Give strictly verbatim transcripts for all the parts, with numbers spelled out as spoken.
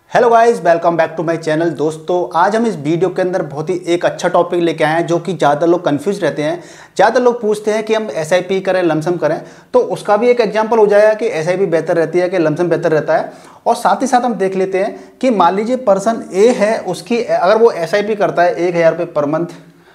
Hello guys, welcome back to my channel. दोस्तों, आज हम इस वीडियो के अंदर बहुत ही एक अच्छा टॉपिक लेके आए हैं जो कि ज़्यादा लोग कंफ्यूज रहते हैं। ज़्यादा लोग पूछते हैं कि हम एसआईपी करें, लमसम करें, तो उसका भी एक एग्जांपल हो जाएगा कि एसआईपी बेहतर रहती है कि लमसम बेहतर रहता है। और साथ ही साथ हम देख लेते हैं कि मान लीजिए पर्सन ए है, उसकी अगर वो एसआईपी करता है एक हज़ार रुपये पर मंथ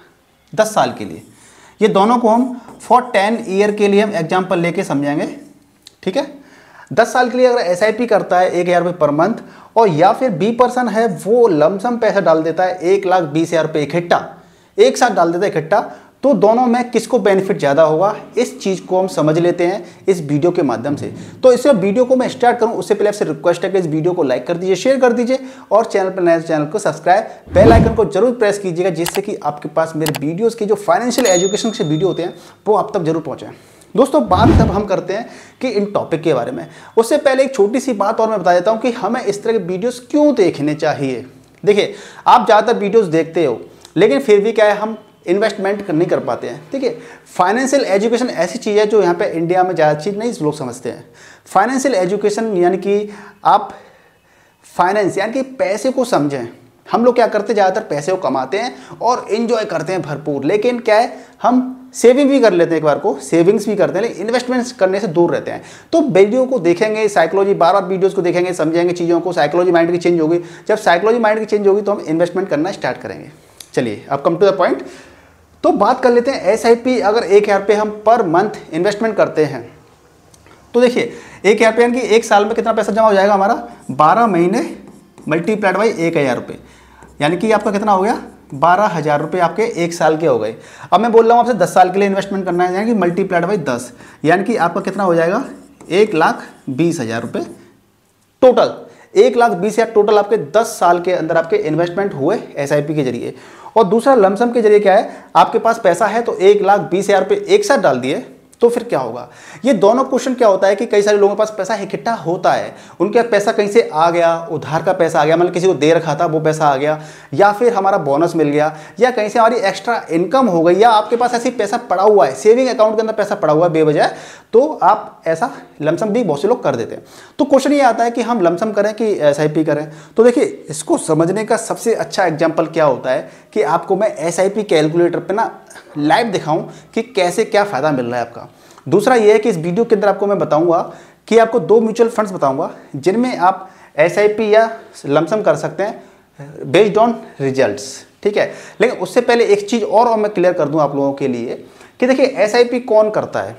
दस साल के लिए, ये दोनों को हम फॉर टेन ईयर के लिए हम एग्जाम्पल लेके समझाएंगे। ठीक है, दस साल के लिए अगर एसआईपी करता है एक हज़ार रुपये पर मंथ, और या फिर बी पर्सन है वो लमसम पैसा डाल देता है एक लाख बीस हज़ार रुपये इकट्ठा, एक साथ डाल देता है इकट्ठा, तो दोनों में किसको बेनिफिट ज़्यादा होगा, इस चीज़ को हम समझ लेते हैं इस वीडियो के माध्यम से। तो इससे वीडियो को मैं स्टार्ट करूं उससे पहले आपसे रिक्वेस्ट है कि इस वीडियो को लाइक कर दीजिए, शेयर कर दीजिए, और चैनल पर नए चैनल को सब्सक्राइब, बेल आइकन को जरूर प्रेस कीजिएगा, जिससे कि आपके पास मेरे वीडियोज़ के जो फाइनेंशियल एजुकेशन के वीडियो होते हैं वो आप तक जरूर पहुँचें। दोस्तों, बात तब हम करते हैं कि इन टॉपिक के बारे में, उससे पहले एक छोटी सी बात और मैं बता देता हूं कि हमें इस तरह के वीडियोस क्यों देखने चाहिए। देखिए, आप ज़्यादातर वीडियोस देखते हो, लेकिन फिर भी क्या है, हम इन्वेस्टमेंट नहीं कर पाते हैं। ठीक है, फाइनेंशियल एजुकेशन ऐसी चीज़ है जो यहाँ पे इंडिया में ज़्यादा चीज़ नहीं लोग समझते हैं। फाइनेंशियल एजुकेशन यानी कि आप फाइनेंस यानी कि पैसे को समझें। हम लोग क्या करते हैं, ज़्यादातर पैसे को कमाते हैं और इन्जॉय करते हैं भरपूर, लेकिन क्या है, हम सेविंग भी कर लेते हैं, एक बार को सेविंग्स भी करते हैं, लेकिन इन्वेस्टमेंट्स करने से दूर रहते हैं। तो वीडियो को देखेंगे, साइकोलॉजी बार बार वीडियोस को देखेंगे, समझेंगे चीज़ों को, साइकोलॉजी माइंड की चेंज होगी। जब साइकोलॉजी माइंड की चेंज होगी तो हम इन्वेस्टमेंट करना स्टार्ट करेंगे। चलिए, अब कम टू द पॉइंट। तो बात कर लेते हैं एसआईपी। अगर एक हज़ार रुपये हम पर मंथ इन्वेस्टमेंट करते हैं तो देखिए, एक हज़ार रुपये यानी कि एक साल में कितना पैसा जमा हो जाएगा हमारा, बारह महीने मल्टीप्लाइड बाई एक हज़ार रुपये, यानी कि आपका कितना हो गया, बारह हज़ार रुपये आपके एक साल के हो गए। अब मैं बोल रहा हूँ आपसे दस साल के लिए इन्वेस्टमेंट करना है, यानी कि मल्टीप्लाइड बाई दस, यानी कि आपका कितना हो जाएगा, एक लाख बीस हज़ार रुपये टोटल। एक लाख बीस हज़ार टोटल आपके दस साल के अंदर आपके इन्वेस्टमेंट हुए एसआईपी के जरिए। और दूसरा लमसम के जरिए क्या है, आपके पास पैसा है तो एक लाख बीस हज़ार रुपये एक साथ डाल दिए, तो फिर क्या होगा। ये दोनों क्वेश्चन क्या होता है कि कई सारे लोगों के पास पैसा इकट्ठा होता है, उनके पास पैसा कहीं से आ गया, उधार का पैसा आ गया, मतलब किसी को दे रखा था वो पैसा आ गया, या फिर हमारा बोनस मिल गया, या कहीं से हमारी एक्स्ट्रा इनकम हो गई, या आपके पास ऐसी पैसा पड़ा हुआ है, सेविंग अकाउंट के अंदर पैसा पड़ा हुआ है बेवजह, तो आप ऐसा लमसम भी बहुत से लोग कर देते हैं। तो क्वेश्चन ये आता है कि हम लमसम करें कि एसआईपी करें। तो देखिए, इसको समझने का सबसे अच्छा एग्जाम्पल क्या होता है कि आपको मैं एसआईपी कैलकुलेटर पर ना लाइव दिखाऊं कि कैसे क्या फ़ायदा मिल रहा है आपका। दूसरा ये है कि इस वीडियो के अंदर आपको मैं बताऊंगा कि आपको दो म्यूचुअल फंड्स बताऊंगा जिनमें आप एसआईपी या लमसम कर सकते हैं बेस्ड ऑन रिजल्ट्स। ठीक है, लेकिन उससे पहले एक चीज़ और, और मैं क्लियर कर दूं आप लोगों के लिए कि देखिए, एसआईपी कौन करता है।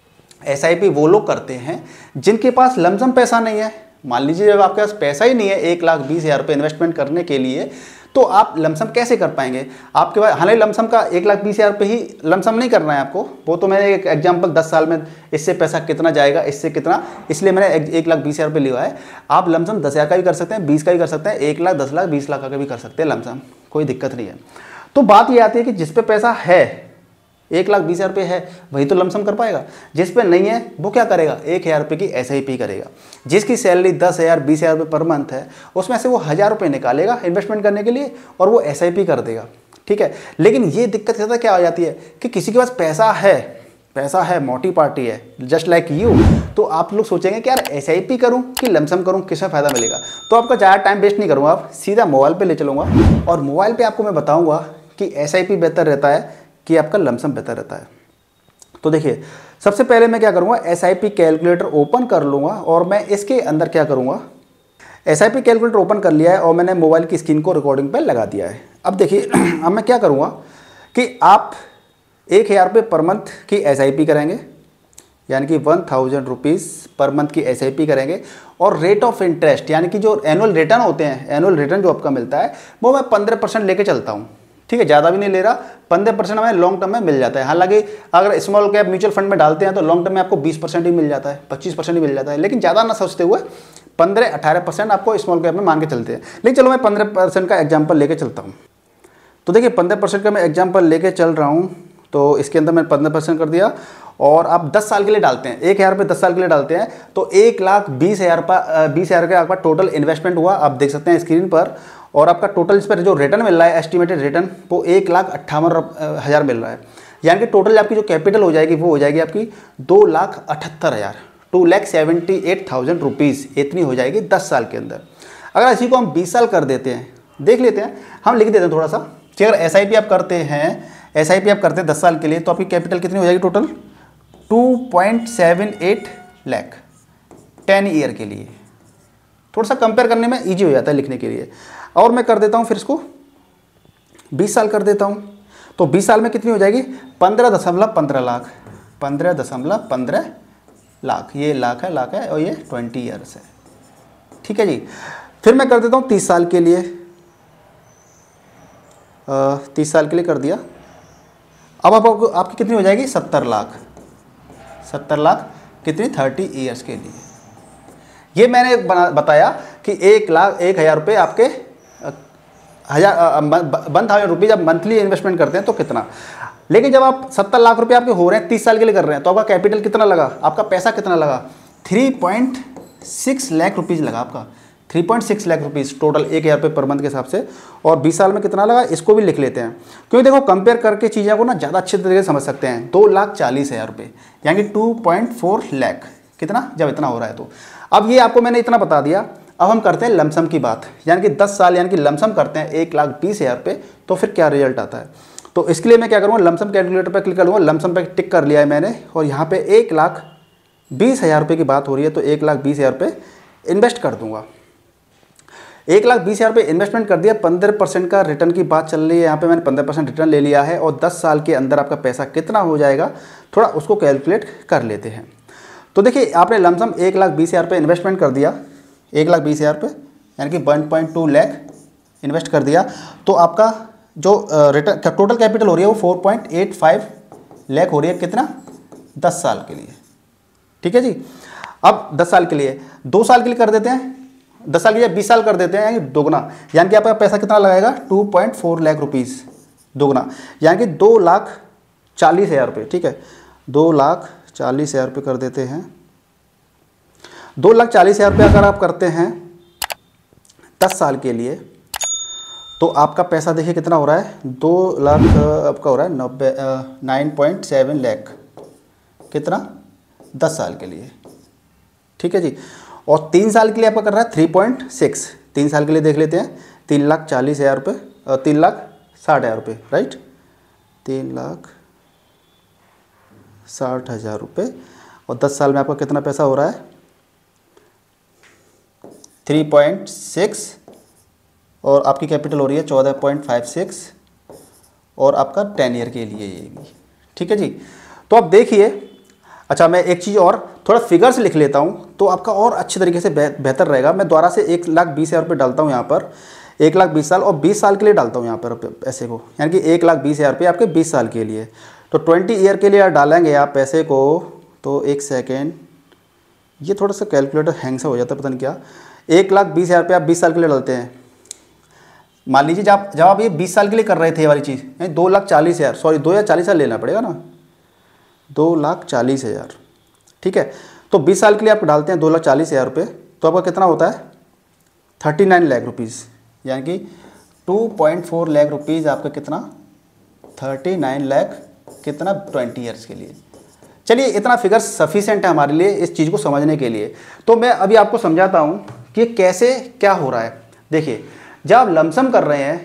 एसआईपी वो लोग करते हैं जिनके पास लमसम पैसा नहीं है। मान लीजिए जब आपके पास पैसा ही नहीं है एक लाख बीस हज़ार रुपये इन्वेस्टमेंट करने के लिए, तो आप लमसम कैसे कर पाएंगे। आपके पास हालांकि लमसम का एक लाख बीस हज़ार रुपये ही लमसम नहीं करना है आपको, वो तो मैंने एक एग्जांपल दस साल में इससे पैसा कितना जाएगा, इससे कितना, इसलिए मैंने एक, एक लाख बीस हज़ार रुपये लिया है। आप लमसम दस हज़ार का भी कर सकते हैं, बीस का भी कर सकते हैं, एक लाख दस लाख बीस लाख का भी कर सकते हैं लमसम, कोई दिक्कत नहीं है। तो बात ये आती है कि जिस पे पैसा है, एक लाख बीस हज़ार रुपये है, वही तो लमसम कर पाएगा। जिस पे नहीं है वो क्या करेगा, एक हज़ार रुपये की एसआईपी करेगा। जिसकी सैलरी दस हज़ार बीस हज़ार रुपये पर मंथ है, उसमें से वो हज़ार रुपये निकालेगा इन्वेस्टमेंट करने के लिए और वो एसआईपी कर देगा। ठीक है, लेकिन ये दिक्कत ज़्यादा क्या आ जाती है कि किसी के पास पैसा है, पैसा है, मोटी पार्टी है, जस्ट लाइक यू, तो आप लोग सोचेंगे कि यार एसआईपी करूं कि लमसम करूं, किसमें फ़ायदा मिलेगा। तो आपका ज़्यादा टाइम वेस्ट नहीं करूँगा, आप सीधा मोबाइल पे ले चलूँगा और मोबाइल पे आपको मैं बताऊँगा कि एसआईपी बेहतर रहता है कि आपका लमसम बेहतर रहता है। तो देखिए, सबसे पहले मैं क्या करूँगा, एसआईपी कैलकुलेटर ओपन कर लूँगा और मैं इसके अंदर क्या करूँगा, एसआईपी कैलकुलेटर ओपन कर लिया है और मैंने मोबाइल की स्क्रीन को रिकॉर्डिंग पर लगा दिया है। अब देखिए, अब मैं क्या करूँगा कि आप एक हज़ार रुपये पर मंथ की एसआईपी करेंगे, यानी कि one thousand rupees per month की एसआईपी करेंगे, और रेट ऑफ इंटरेस्ट यानी कि जो एनुअल रिटर्न होते हैं, एनुअल रिटर्न जो आपका मिलता है वो मैं पंद्रह परसेंट लेके चलता हूँ। ठीक है, ज़्यादा भी नहीं ले रहा, पंद्रह परसेंट हमें लॉन्ग टर्म में मिल जाता है। हालांकि अगर स्मॉल कैप म्यूचुअल फंड में डालते हैं तो लॉन्ग टर्म में आपको बीस परसेंट ही मिल जाता है, पच्चीस परसेंट ही मिल जाता है, लेकिन ज़्यादा ना सोचते हुए पंद्रह अठारह परसेंट आपको स्मॉल कैप में मान के चलते हैं। लेकिन चलो मैं पंद्रह परसेंट का एग्जाम्पल लेके चलता हूँ। तो देखिए, पंद्रह परसेंट का मैं एग्जाम्पल लेके चल रहा हूँ, तो इसके अंदर मैंने पंद्रह परसेंट कर दिया। और आप दस साल के लिए डालते हैं, एक हज़ार रुपये दस साल के लिए डालते हैं, तो एक लाख बीस हज़ार रुपये बीस हज़ार का आपका टोटल इन्वेस्टमेंट हुआ, आप देख सकते हैं स्क्रीन पर। और आपका टोटल इस पर जो रिटर्न मिल रहा है, एस्टिमेटेड रिटर्न, वो एक लाख अट्ठावन हज़ार मिल रहा है। यानी कि टोटल आपकी जो कैपिटल हो जाएगी वो हो जाएगी आपकी दो लाख अठहत्तर हज़ार, two lakh seventy eight thousand rupees, इतनी हो जाएगी दस साल के अंदर। अगर इसी को हम बीस साल कर देते हैं, देख लेते हैं, हम लिख देते हैं थोड़ा सा कि अगर एस आई पी आप करते हैं, एस आई पी आप करते हैं दस साल के लिए, तो आपकी कैपिटल कितनी हो जाएगी total? Two point seven eight lakh ten year के लिए। थोड़ा सा कंपेयर करने में ईजी हो जाता है लिखने के लिए। और मैं कर देता हूँ फिर इसको बीस साल कर देता हूँ, तो बीस साल में कितनी हो जाएगी? पंद्रह दशमलव पंद्रह लाख, पंद्रह दशमलव पंद्रह लाख, ये लाख है, लाख है, और ये ट्वेंटी ईयर्स है। ठीक है जी। फिर मैं कर देता हूँ तीस साल के लिए, तीस साल के लिए कर दिया। अब आप, आपको आपकी कितनी हो जाएगी? सत्तर लाख, सत्तर लाख कितनी? थर्टी ईयर्स के लिए। ये मैंने बना बताया कि एक लाख एक हज़ार रुपये आपके हज़ार वन थाउजेंड रुपीज़ जब मंथली इन्वेस्टमेंट करते हैं तो कितना। लेकिन जब आप सत्तर लाख रुपए आपके हो रहे हैं, तीस साल के लिए कर रहे हैं, तो आपका कैपिटल कितना लगा? आपका पैसा कितना लगा? Three point six lakh rupees लगा आपका, three point six lakh rupees total एक हज़ार रुपये पर मंथ के हिसाब से। और बीस साल में कितना लगा, इसको भी लिख लेते हैं, क्योंकि देखो कंपेयर करके चीज़ों को ना ज़्यादा अच्छे तरीके से समझ सकते हैं। दो लाख चालीस हज़ार रुपये यानी टू पॉइंट फोर लाख, कितना जब इतना हो रहा है तो। अब ये आपको मैंने इतना बता दिया। अब हम करते हैं लमसम की बात, यानी कि दस साल यानी कि लमसम करते हैं एक लाख बीस हज़ार रुपये, तो फिर क्या रिजल्ट आता है। तो इसके लिए मैं क्या करूँगा, लमसम कैलकुलेटर पर क्लिक करूँगा, लमसम पर टिक कर लिया है मैंने, और यहाँ पे एक लाख बीस हज़ार रुपये की बात हो रही है, तो एक लाख बीस हज़ार रुपये इन्वेस्ट कर दूंगा। एक लाख बीस हज़ार रुपये इन्वेस्टमेंट कर दिया, पंद्रह परसेंट का रिटर्न की बात चल रही है, यहाँ पे मैंने पंद्रह परसेंट रिटर्न ले लिया है। और दस साल के अंदर आपका पैसा कितना हो जाएगा, थोड़ा उसको कैलकुलेट कर लेते हैं। तो देखिए, आपने लमसम एक लाख बीस हज़ार रुपये इन्वेस्टमेंट कर दिया, एक लाख बीस हज़ार रुपये यानी कि one point two lakh invest कर दिया, तो आपका जो रिटर्न टोटल कैपिटल हो रही है वो four point eight five lakh हो रही है, कितना? दस साल के लिए। ठीक है जी। अब दस साल के लिए, दो साल के लिए कर देते हैं, दस साल के लिए बीस साल कर देते हैं, यानी दोगुना, यानी कि आपका पैसा कितना लगाएगा? Two point four lakh rupees दोगुना, यानी कि दो लाख चालीस हज़ार रुपये। ठीक है, दो लाख चालीस हज़ार रुपये कर देते हैं। दो लाख चालीस हज़ार रुपये अगर आप करते हैं दस साल के लिए, तो आपका पैसा देखिए कितना हो रहा है? दो लाख आपका हो रहा है नब्बे नाइन पॉइंट सेवन लाख, कितना? दस साल के लिए। ठीक है जी। और तीन साल के लिए आपका कर रहा है थ्री पॉइंट सिक्स, तीन साल के लिए देख लेते हैं, तीन लाख चालीस हज़ार रुपये, तीन लाख साठ हज़ार रुपये, राइट, तीन लाख साठ हज़ार रुपये। और दस साल में आपका कितना पैसा हो रहा है? थ्री पॉइंट सिक्स, और आपकी कैपिटल हो रही है चौदह पॉइंट फाइव सिक्स, और आपका टेन ईयर के लिए ये भी। ठीक है जी। तो अब देखिए, अच्छा मैं एक चीज़ और थोड़ा फिगर्स लिख लेता हूँ, तो आपका और अच्छे तरीके से बेहतर रहेगा। मैं दोबारा से एक लाख बीस हज़ार रुपये डालता हूँ यहाँ पर, एक लाख बीस साल, और बीस साल के लिए डालता हूँ यहाँ पर पैसे को, यानी कि एक लाख बीस हज़ार रुपये आपके बीस साल के लिए। तो ट्वेंटी ईयर के लिए आप डालेंगे आप पैसे को, तो एक सेकेंड, ये थोड़ा सा कैलकुलेटर हैंग सा हो जाता है, पता नहीं क्या। एक लाख बीस हज़ार रुपये आप बीस साल के लिए डालते हैं, मान लीजिए जब जब आप ये बीस साल के लिए कर रहे थे ये वाली चीज़, यानी दो लाख चालीस हज़ार सॉरी दो हज़ार चालीस हज़ार लेना पड़ेगा ना, दो लाख चालीस हज़ार। ठीक है, तो बीस साल के लिए आप डालते हैं दो लाख चालीस हज़ार रुपये, तो आपका कितना होता है? थर्टी नाइन लाख रुपीज़, यानी कि two point four lakh rupees आपका कितना? थर्टी नाइन लाख, कितना? ट्वेंटी ईयर्स के लिए। चलिए, इतना फिगर सफिशिएंट है हमारे लिए इस चीज़ को समझने के लिए। तो मैं अभी आपको समझाता हूँ कि कैसे क्या हो रहा है। देखिए, जब आप लमसम कर रहे हैं,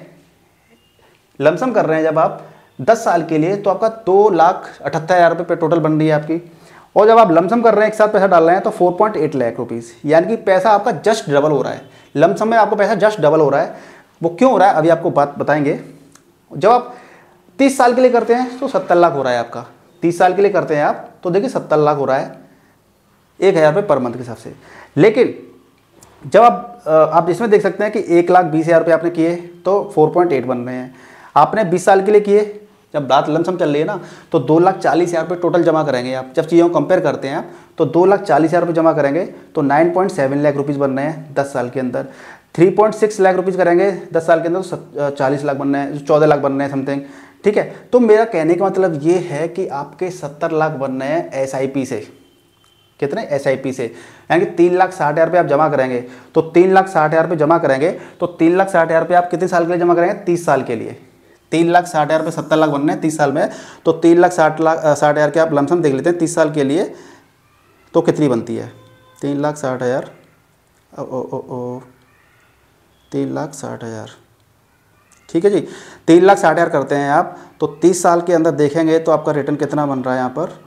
लमसम कर रहे हैं जब आप दस साल के लिए, तो आपका दो लाख अठहत्तर हज़ार रुपये पे टोटल बन रही है आपकी। और जब आप लमसम कर रहे हैं, एक साथ पैसा डाल रहे हैं, तो four point eight lakh rupees, यानी कि पैसा आपका जस्ट डबल हो रहा है। लमसम में आपका पैसा जस्ट डबल हो रहा है। वो क्यों हो रहा है अभी आपको बात बताएंगे। जब आप तीस साल के लिए करते हैं तो सत्तर लाख हो रहा है आपका, तीस साल के लिए करते हैं आप तो देखिए सत्तर लाख हो रहा है एक हज़ार रुपये पर मंथ के हिसाब से। लेकिन जब आप आप इसमें देख सकते हैं कि एक लाख बीस हज़ार रुपये आपने किए तो फोर पॉइंट एट बन रहे हैं। आपने बीस साल के लिए किए, जब बात लमसम चल रही है ना, तो दो लाख चालीस हज़ार रुपये टोटल जमा करेंगे आप। जब चीज़ों को कंपेयर करते हैं आप, तो दो लाख चालीस हज़ार रुपये जमा करेंगे तो nine point seven lakh rupees बन रहे हैं दस साल के अंदर। Three point six lakh rupees करेंगे दस साल के अंदर तो चालीस लाख बन रहे हैं, चौदह लाख बन रहे हैं समथिंग। ठीक है, तो मेरा कहने का मतलब ये है कि आपके सत्तर लाख बन रहे हैं एस आई पी से। कितने? एस आई पी से, यानी कि तीन लाख साठ हज़ार रुपये आप जमा करेंगे, तो तीन लाख साठ हज़ार रुपये जमा करेंगे तो तीन लाख साठ हज़ार रुपये आप कितने साल के लिए जमा करेंगे? तीस साल के लिए। तीन लाख साठ हज़ार रुपये सत्तर लाख बनने हैं तीस साल में, तो तीन लाख साठ लाख साठ हज़ार के आप लमसम देख लेते हैं तीस साल के लिए, तो कितनी बनती है? तीन लाख साठ हज़ार ओ ओ ओ तीन लाख साठ हज़ार, ठीक है जी। तीन लाख साठ हज़ार करते हैं आप, तो तीस साल के अंदर देखेंगे तो आपका रिटर्न कितना बन रहा है यहाँ पर,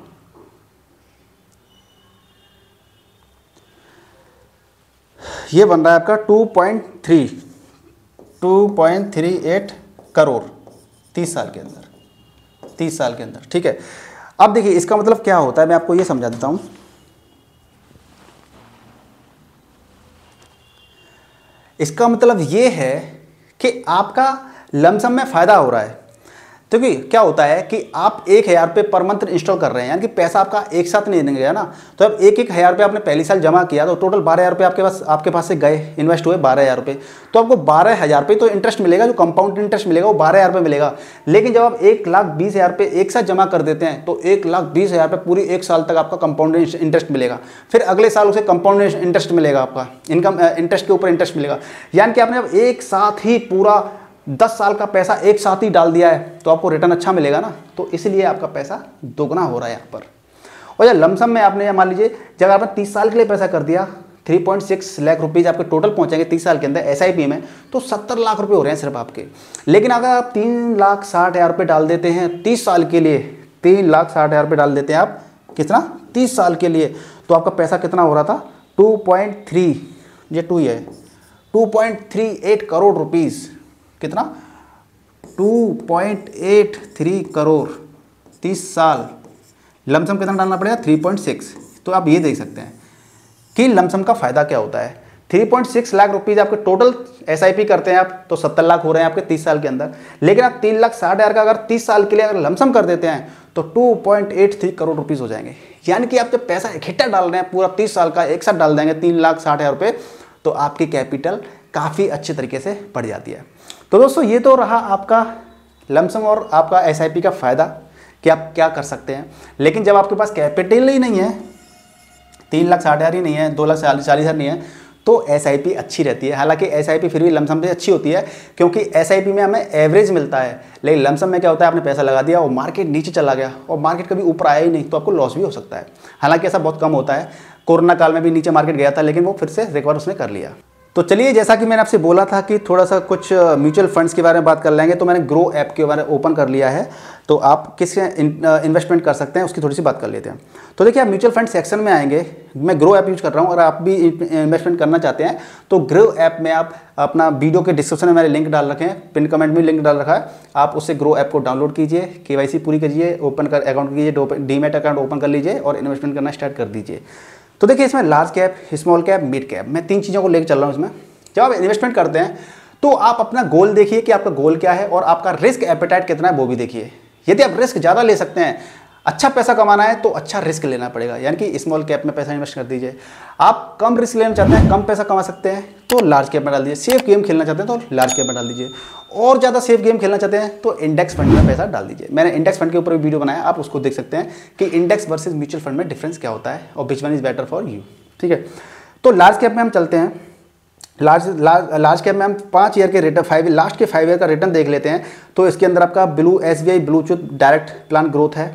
ये बन रहा है आपका two point three two point three eight crore तीस साल के अंदर, तीस साल के अंदर, ठीक है। अब देखिए इसका मतलब क्या होता है, मैं आपको ये समझा देता हूँ। इसका मतलब ये है कि आपका लमसम में फ़ायदा हो रहा है, क्योंकि क्या होता है कि आप एक हज़ार रुपये पर मंथ इंस्टॉल कर रहे हैं, यानी कि पैसा आपका एक साथ नहीं देंगे है ना। तो अब एक एक हज़ार रुपये आपने पहले साल जमा किया तो टोटल बारह हज़ार रुपये आपके पास आपके पास से गए, इन्वेस्ट हुए बारह हज़ार रुपये, तो आपको बारह हज़ार रुपये तो इंटरेस्ट मिलेगा, जो कंपाउंड इंटरेस्ट मिलेगा वो बारह हज़ार रुपये मिलेगा। लेकिन जब आप एक लाख बीस हज़ार रुपये एक साथ जमा कर देते हैं तो एक लाख बीस हज़ार रुपये पूरी एक साल तक आपका कंपाउंड इंटरेस्ट मिलेगा, फिर अगले साल उसे कंपाउंड इंटरेस्ट मिलेगा, आपका इनकम इंटरेस्ट के ऊपर इंटरेस्ट मिलेगा। यानी कि आपने अब एक साथ ही पूरा दस साल का पैसा एक साथ ही डाल दिया है तो आपको रिटर्न अच्छा मिलेगा ना, तो इसलिए आपका पैसा दोगुना हो रहा है यहाँ पर। और जब लमसम में आपने मान लीजिए जब आपने तीस साल के लिए पैसा कर दिया, three point six lakh rupees आपके टोटल पहुँचेंगे तीस साल के अंदर एसआईपी में, तो सत्तर लाख रुपए हो रहे हैं सिर्फ आपके। लेकिन अगर आप तीन लाख साठ हज़ार रुपये डाल देते हैं तीस साल के लिए, तीन लाख साठ हज़ार रुपये डाल देते हैं आप कितना तीस साल के लिए, तो आपका पैसा कितना हो रहा था टू पॉइंट थ्री ये टू है two point three eight crore rupees, कितना two point eight three crore तीस साल। लमसम कितना डालना पड़ेगा थ्री पॉइंट सिक्स। तो आप ये देख सकते हैं कि लमसम का फ़ायदा क्या होता है। Three point six lakh rupees आपके टोटल एसआईपी करते हैं आप तो सत्तर लाख हो रहे हैं आपके तीस साल के अंदर। लेकिन आप तीन लाख साठ हज़ार का अगर तीस साल के लिए अगर लमसम कर देते हैं तो two point eight three crore rupees हो जाएंगे। यानी कि आप जब पैसा इकट्ठा डाल रहे हैं पूरा तीस साल का एक साथ डाल देंगे तीन लाख साठ हज़ार रुपये, तो आपकी कैपिटल काफ़ी अच्छे तरीके से बढ़ जाती है। तो दोस्तों ये तो रहा आपका लमसम और आपका एसआईपी का फ़ायदा कि आप क्या कर सकते हैं। लेकिन जब आपके पास कैपिटल ही नहीं है, तीन लाख साठ हज़ार ही नहीं है, दो लाख चालीस चालीस हज़ार नहीं है, तो एसआईपी अच्छी रहती है। हालांकि एसआईपी फिर भी लमसम से अच्छी होती है क्योंकि एसआईपी में हमें एवरेज मिलता है। लेकिन लमसम में क्या होता है आपने पैसा लगा दिया और मार्केट नीचे चला गया और मार्केट कभी ऊपर आया ही नहीं तो आपको लॉस भी हो सकता है। हालांकि ऐसा बहुत कम होता है, कोरोना काल में भी नीचे मार्केट गया था लेकिन वो फिर से रिकवर उसने कर लिया। तो चलिए जैसा कि मैंने आपसे बोला था कि थोड़ा सा कुछ म्यूचुअल फंड्स के बारे में बात कर लेंगे, तो मैंने ग्रो ऐप के बारे में ओपन कर लिया है, तो आप किस इन्वेस्टमेंट कर सकते हैं उसकी थोड़ी सी बात कर लेते हैं। तो देखिए आप म्यूचुअल फंड सेक्शन में आएंगे, मैं ग्रो ऐप यूज़ कर रहा हूँ और आप भी इन्वेस्टमेंट करना चाहते हैं तो ग्रो ऐप में आप अपना वीडियो के डिस्क्रिप्शन में मैंने लिंक डाल रखे हैं, पिन कमेंट में लिंक डाल रखा है, आप उससे ग्रो ऐप को डाउनलोड कीजिए, केवाईसी पूरी करिए, ओपन कर अकाउंट कीजिए, डीमैट अकाउंट ओपन कर लीजिए और इन्वेस्टमेंट करना स्टार्ट कर दीजिए। तो देखिए इसमें large cap, small cap, mid cap, मैं तीन चीज़ों को लेकर चल रहा हूँ इसमें। जब आप इन्वेस्टमेंट करते हैं तो आप अपना गोल देखिए कि आपका गोल क्या है और आपका रिस्क एपेटाइट कितना है वो भी देखिए। यदि आप रिस्क ज़्यादा ले सकते हैं, अच्छा पैसा कमाना है तो अच्छा रिस्क लेना पड़ेगा, यानी कि स्मॉल कैप में पैसा इन्वेस्ट कर दीजिए। आप कम रिस्क लेना चाहते हैं, कम पैसा कमा सकते हैं तो लार्ज कैप में डाल दीजिए। सेफ गेम खेलना चाहते हैं तो लार्ज कैप में डाल दीजिए, और ज़्यादा सेफ गेम खेलना चाहते हैं तो इंडेक्स फंड में पैसा डाल दीजिए। मैंने इंडेक्स फंड के ऊपर भी वीडियो बनाया, आप उसको देख सकते हैं कि इंडेक्स वर्सेज म्यूचुअल फंड में डिफरेंस क्या होता है और which one is better for you. ठीक है, तो लार्ज कैप में हम चलते हैं। लार्ज लार्ज लार्ज कैप में हम पाँच ईयर के रिटर्न फाइव लास्ट के फाइव ईयर का रिटर्न देख लेते हैं। तो इसके अंदर आपका blue S B I blue chip direct plan growth है,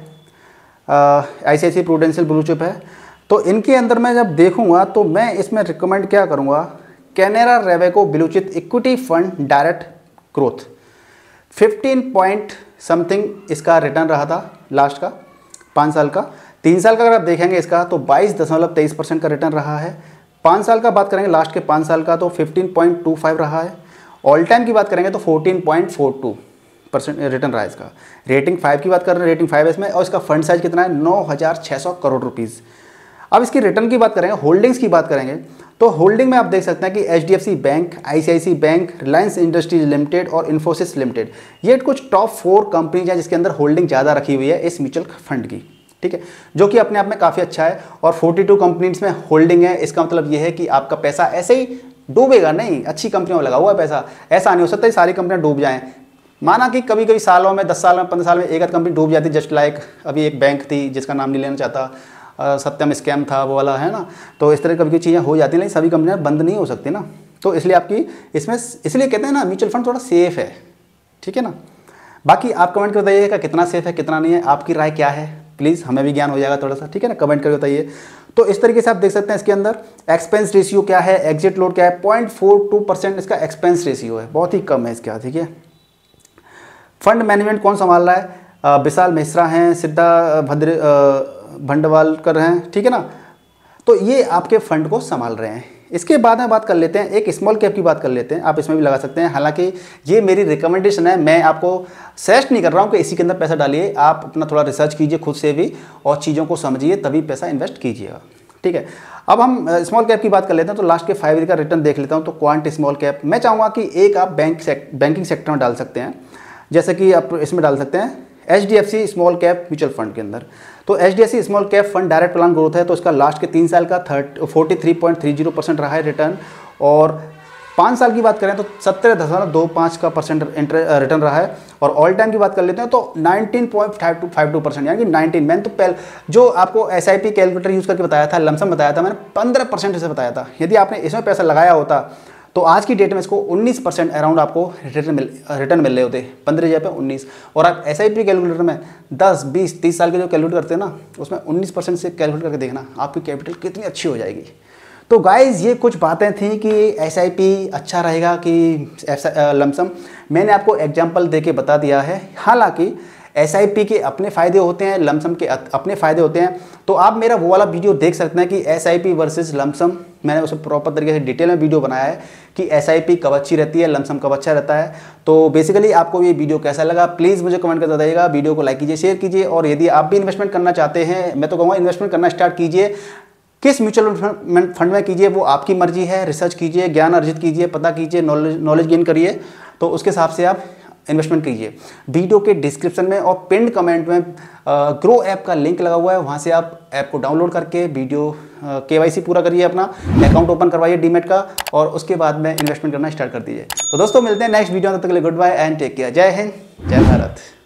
I C I C I Prudential blue chip है। तो इनके अंदर मैं जब देखूंगा तो मैं इसमें रिकमेंड क्या करूंगा, Canara Robeco blue chip equity fund direct growth fifteen point something इसका रिटर्न रहा था लास्ट का पाँच साल का। तीन साल का अगर आप देखेंगे इसका तो बाईस दशमलव तेईस परसेंट का रिटर्न रहा है। पाँच साल का बात करेंगे लास्ट के पाँच साल का तो फिफ्टीन पॉइंट टू फाइव रहा है। ऑल टाइम की बात करेंगे तो fourteen point four two percent return रहा है इसका। रेटिंग फाइव की बात कर रहे हैं, रेटिंग फाइव है इसमें, और इसका फंड साइज कितना है नौ हज़ार छः सौ करोड़ रुपीज़। अब इसकी रिटर्न की बात करेंगे, होल्डिंग्स की बात करेंगे तो होल्डिंग में आप देख सकते हैं कि H D F C bank, I C I C I bank, Reliance Industries Limited और इन्फोसिस लिमिटेड, ये कुछ टॉप फोर कंपनीज हैं जिसके अंदर होल्डिंग ज़्यादा रखी हुई है इस म्यूचुअल फंड की। ठीक है, जो कि अपने आप में काफ़ी अच्छा है। और बयालीस कंपनीज में होल्डिंग है, इसका मतलब ये है कि आपका पैसा ऐसे ही डूबेगा नहीं, अच्छी कंपनियों में लगा हुआ है पैसा। ऐसा नहीं हो सकता सारी कंपनियां डूब जाएं। माना कि कभी कभी सालों में, दस साल में, पंद्रह साल में एक आध कंपनी डूब जाती, जस्ट लाइक अभी एक बैंक थी जिसका नाम नहीं लेना चाहता, सत्यम स्कैम था वो वाला, है ना। तो इस तरह कभी कभी चीज़ें हो जाती हैं, लेकिन सभी कंपनियाँ बंद नहीं हो सकती ना। तो इसलिए आपकी इसमें इसलिए कहते हैं ना म्यूचुअल फंड थोड़ा सेफ है। ठीक है ना, बाकी आप कमेंट कर बताइएगा कितना सेफ है कितना नहीं है, आपकी राय क्या है, प्लीज़ हमें भी ज्ञान हो जाएगा थोड़ा सा। ठीक है ना, कमेंट करके बताइए। तो इस तरीके से आप देख सकते हैं इसके अंदर एक्सपेंस रेशियो क्या है, एग्जिट लोड क्या है, पॉइंट फोर टू परसेंट इसका एक्सपेंस रेशियो है, बहुत ही कम है इसका। ठीक है, फंड मैनेजमेंट कौन संभाल रहा है, विशाल मिश्रा हैं, सिद्धा भद्र भंडवालकर हैं, ठीक है ना। तो ये आपके फंड को संभाल रहे हैं। इसके बाद में बात कर लेते हैं एक स्मॉल कैप की बात कर लेते हैं, आप इसमें भी लगा सकते हैं। हालांकि ये मेरी रिकमेंडेशन है, मैं आपको सजेस्ट नहीं कर रहा हूँ कि इसी के अंदर पैसा डालिए, आप अपना थोड़ा रिसर्च कीजिए खुद से भी और चीज़ों को समझिए तभी पैसा इन्वेस्ट कीजिएगा। ठीक है, अब हम स्मॉल कैप की बात कर लेते हैं। तो लास्ट के फाइव ईयर का रिटर्न देख लेता हूँ। तो क्वांट स्मॉल कैप मैं चाहूँगा कि एक आप बैंक सेक, बैंकिंग सेक्टर में डाल सकते हैं, जैसे कि आप इसमें डाल सकते हैं H D F C small cap mutual fund के अंदर। तो H D F C small cap fund direct plan growth है, तो इसका लास्ट के तीन साल का थर्ट forty three point three zero percent रहा है रिटर्न, और पाँच साल की बात करें तो सत्तर दशमलव दो पाँच का परसेंट रिटर्न रहा है, और ऑल टाइम की बात कर लेते हैं तो nineteen point five two five two percent यानी कि नाइनटीन। मैंने तो पहले जो आपको S I P calculator use करके बताया था, लमसम बताया था, मैंने पंद्रह परसेंट से बताया था। यदि आपने इसमें पैसा लगाया होता तो आज की डेट में इसको उन्नीस परसेंट अराउंड आपको रिटर्न मिल रिटर्न मिल रहे होते, पंद्रह जगह पे उन्नीस। और आप एस आई पी कैलकुलेटर में दस बीस तीस साल के जो कैलकुलेट करते हैं ना, उसमें उन्नीस परसेंट से कैलकुलेट करके देखना आपकी कैपिटल कितनी अच्छी हो जाएगी। तो गाइज़ ये कुछ बातें थी कि एस आई पी अच्छा रहेगा कि लमसम, मैंने आपको एग्जाम्पल दे के बता दिया है। हालाँकि एस आई पी के अपने फ़ायदे होते हैं, लमसम के अपने फ़ायदे होते हैं। तो आप मेरा वो वाला वीडियो देख सकते हैं कि S I P versus lump sum, मैंने उसे प्रॉपर तरीके से डिटेल में वीडियो बनाया है कि एस आई पी कब अच्छी रहती है, लमसम कब अच्छा रहता है। तो बेसिकली आपको ये वीडियो कैसा लगा प्लीज़ मुझे कमेंट कर बताइएगा। वीडियो को लाइक कीजिए, शेयर कीजिए, और यदि आप भी इन्वेस्टमेंट करना चाहते हैं, मैं तो कहूँगा इन्वेस्टमेंट करना स्टार्ट कीजिए। किस म्यूचुअल फंड में कीजिए वो आपकी मर्जी है, रिसर्च कीजिए, ज्ञान अर्जित कीजिए, पता कीजिए, नॉलेज नॉलेज गेन करिए, तो उसके हिसाब से आप इन्वेस्टमेंट कीजिए। वीडियो के डिस्क्रिप्शन में और पिन कमेंट में ग्रो ऐप का लिंक लगा हुआ है, वहाँ से आप ऐप को डाउनलोड करके वीडियो के वाई सी पूरा करिए, अपना अकाउंट ओपन करवाइए डीमेट का, और उसके बाद में इन्वेस्टमेंट करना स्टार्ट कर दीजिए। तो दोस्तों मिलते हैं नेक्स्ट वीडियो में, तब तक के लिए goodbye and take care. Jai Hind, जय भारत।